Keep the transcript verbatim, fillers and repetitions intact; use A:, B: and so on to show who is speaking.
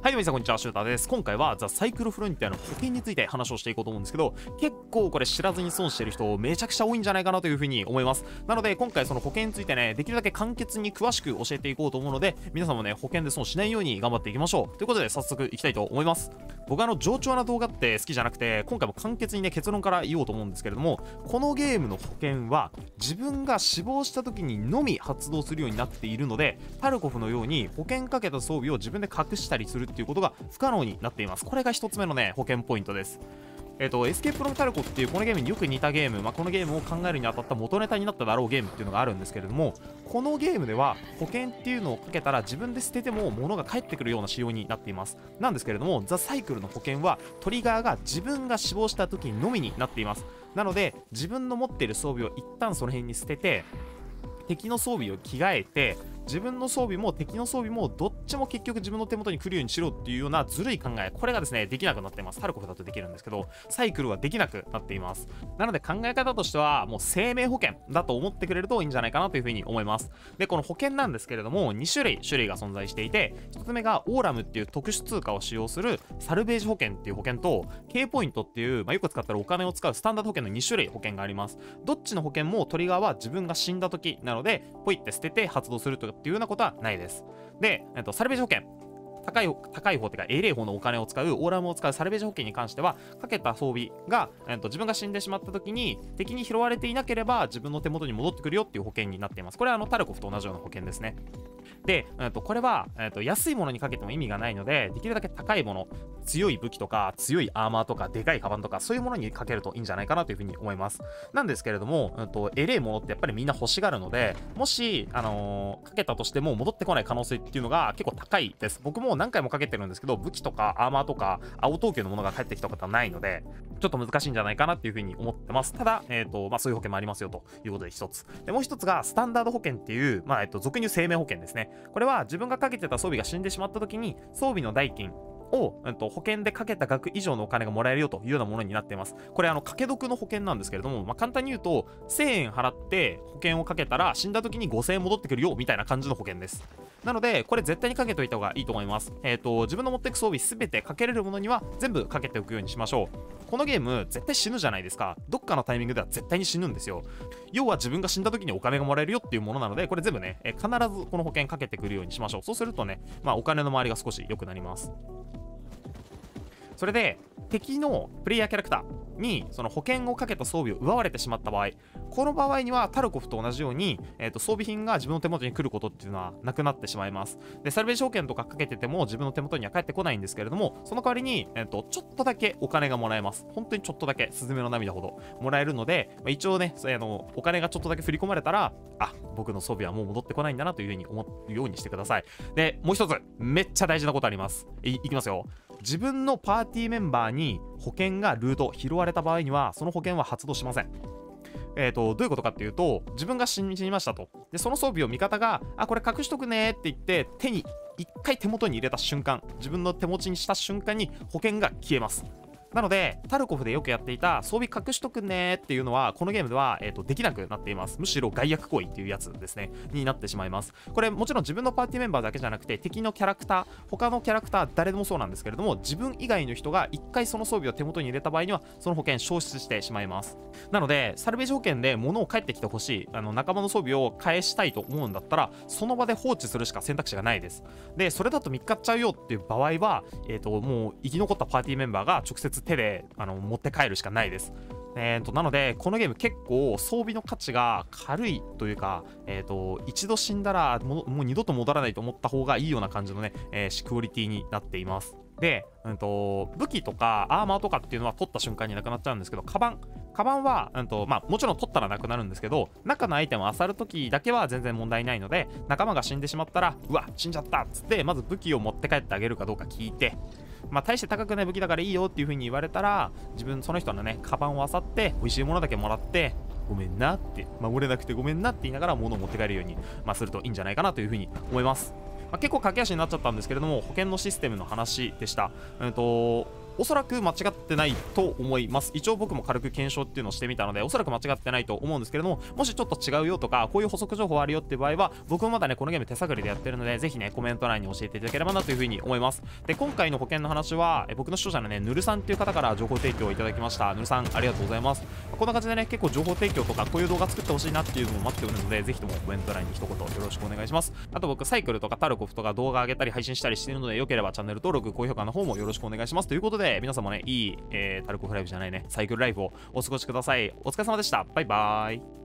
A: はい、皆さんこんにちは、シューターです。今回はザ・サイクルフロンティアの保険について話をしていこうと思うんですけど、結構これ知らずに損してる人めちゃくちゃ多いんじゃないかなというふうに思います。なので今回その保険についてね、できるだけ簡潔に詳しく教えていこうと思うので、皆さんもね、保険で損しないように頑張っていきましょう。ということで早速いきたいと思います。僕はあの冗長な動画って好きじゃなくて、今回も簡潔にね、結論から言おうと思うんですけれども、このゲームの保険は自分が死亡した時にのみ発動するようになっているので、タルコフのように保険かけた装備を自分で隠したりするっていうことが不可能になっています。これが一つ目のね、保険ポイントです。えっと、エスケープフロムタルコっていうこのゲームによく似たゲーム、まあ、このゲームを考えるにあたった元ネタになっただろうゲームっていうのがあるんですけれども、このゲームでは保険っていうのをかけたら自分で捨てても物が返ってくるような仕様になっています。なんですけれども、ザ・サイクルの保険はトリガーが自分が死亡した時のみになっています。なので自分の持っている装備を一旦その辺に捨てて、敵の装備を着替えて、自分の装備も敵の装備もどっちも結局自分の手元に来るようにしろっていうようなずるい考え、これがですねできなくなっています。タルコフだとできるんですけど、サイクルはできなくなっています。なので考え方としてはもう生命保険だと思ってくれるといいんじゃないかなというふうに思います。でこの保険なんですけれども、に種類種類が存在していて、ひとつめがオーラムっていう特殊通貨を使用するサルベージ保険っていう保険と K ポイントっていう、まあ、よく使ったらお金を使うスタンダード保険のに種類保険があります。どっちの保険もトリガーは自分が死んだ時なのでポイって捨てて発動するとかっていうようなことはないです。で、えっと、サルベージ保険、高い高い方というか英霊法のお金を使う、オーラムを使うサルベージ保険に関しては、かけた装備が、えっと、自分が死んでしまった時に敵に拾われていなければ自分の手元に戻ってくるよっていう保険になっています。これはあのタルコフと同じような保険ですね。で、えっと、これは、えっと、安いものにかけても意味がないので、できるだけ高いもの、強い武器とか強いアーマーとかでかいカバンとかそういうものにかけるといいんじゃないかなというふうに思います。なんですけれども、えっと、エレいものってやっぱりみんな欲しがるので、もし、あのー、かけたとしても戻ってこない可能性っていうのが結構高いです。僕も何回もかけてるんですけど、武器とかアーマーとか青等級のものが返ってきたことはないので、ちょっと難しいんじゃないかなっていうふうに思ってます。ただ、えっと、まあ、そういう保険もありますよということで一つ。で、もう一つがスタンダード保険っていう、まあ、えっと、俗に言う生命保険ですね。これは自分がかけてた装備が死んでしまった時に装備の代金を、えっと、保険でかけた額以上のお金がもらえるよというようなものになっています。これあの掛け得の保険なんですけれども、まあ、簡単に言うとせんえん払って保険をかけたら死んだ時にごせんえん戻ってくるよみたいな感じの保険です。なのでこれ絶対にかけといた方がいいと思います。えっと自分の持っていく装備すべてかけれるものには全部かけておくようにしましょう。このゲーム絶対死ぬじゃないですか。どっかのタイミングでは絶対に死ぬんですよ。要は自分が死んだ時にお金がもらえるよっていうものなので、これ全部ね、え必ずこの保険かけてくるようにしましょう。そうするとね、まあお金の周りが少し良くなります。それで敵のプレイヤーキャラクターにその保険をかけた装備を奪われてしまった場合、この場合にはタルコフと同じように、えー、と装備品が自分の手元に来ることっていうのはなくなってしまいます。でサルベージ保険とかかけてても自分の手元には返ってこないんですけれども、その代わりに、えー、とちょっとだけお金がもらえます。本当にちょっとだけ、スズメの涙ほどもらえるので、まあ、一応ね、あのお金がちょっとだけ振り込まれたら、あ、僕の装備はもう戻ってこないんだなというふうに思うようにしてください。でもう一つめっちゃ大事なことあります。 い, いきますよ。自分のパーティーメンバーに保険がルート拾われた場合にはその保険は発動しません。えーとどういうことかっていうと、自分が死にましたと。でその装備を味方があこれ隠しとくねって言って手に一回手元に入れた瞬間、自分の手持ちにした瞬間に保険が消えます。なのでタルコフでよくやっていた装備隠しとくねっていうのはこのゲームでは、えー、とできなくなっています。むしろ害悪行為っていうやつですねになってしまいます。これもちろん自分のパーティーメンバーだけじゃなくて敵のキャラクター、他のキャラクター誰でもそうなんですけれども、自分以外の人が一回その装備を手元に入れた場合にはその保険消失してしまいます。なのでサルベージ保険で物を返ってきてほしい、あの仲間の装備を返したいと思うんだったらその場で放置するしか選択肢がないです。でそれだと見っかっちゃうよっていう場合は、えー、ともう生き残ったパーティーメンバーが直接手であの持って帰るしかないです。えーとなのでこのゲーム結構装備の価値が軽いというか、えーと一度死んだらもう二度と戻らないと思った方がいいような感じのね、えー、クオリティになっています。で、うんと武器とかアーマーとかっていうのは取った瞬間になくなっちゃうんですけど、カバンカバンは、うんとまあ、もちろん取ったらなくなるんですけど、中のアイテムを漁るときだけは全然問題ないので、仲間が死んでしまったらうわ死んじゃったっつってまず武器を持って帰ってあげるかどうか聞いて、まあ大して高くない武器だからいいよっていう風に言われたら、自分その人のねカバンを漁って美味しいものだけもらってごめんなって、守れなくてごめんなって言いながら物を持って帰るように、まあ、するといいんじゃないかなという風に思います。まあ、結構駆け足になっちゃったんですけれども、保険のシステムの話でした。うんとおそらく間違ってないと思います。一応僕も軽く検証っていうのをしてみたので、おそらく間違ってないと思うんですけれども、もしちょっと違うよとか、こういう補足情報あるよっていう場合は、僕もまだね、このゲーム手探りでやってるので、ぜひね、コメント欄に教えていただければなというふうに思います。で、今回の保険の話は、え僕の視聴者のね、ぬるさんっていう方から情報提供をいただきました。ぬるさん、ありがとうございます。こんな感じでね、結構情報提供とか、こういう動画作ってほしいなっていうのも待っておるので、ぜひともコメント欄に一言よろしくお願いします。あと僕、サイクルとかタルコフとか動画上げたり配信したりしているので、よければチャンネル登録、高評価の方もよろしくお願いします。ということで、皆さんもね、いい、えー、タルコフライブじゃないね、サイクルライフをお過ごしください。お疲れ様でした。バイバーイ。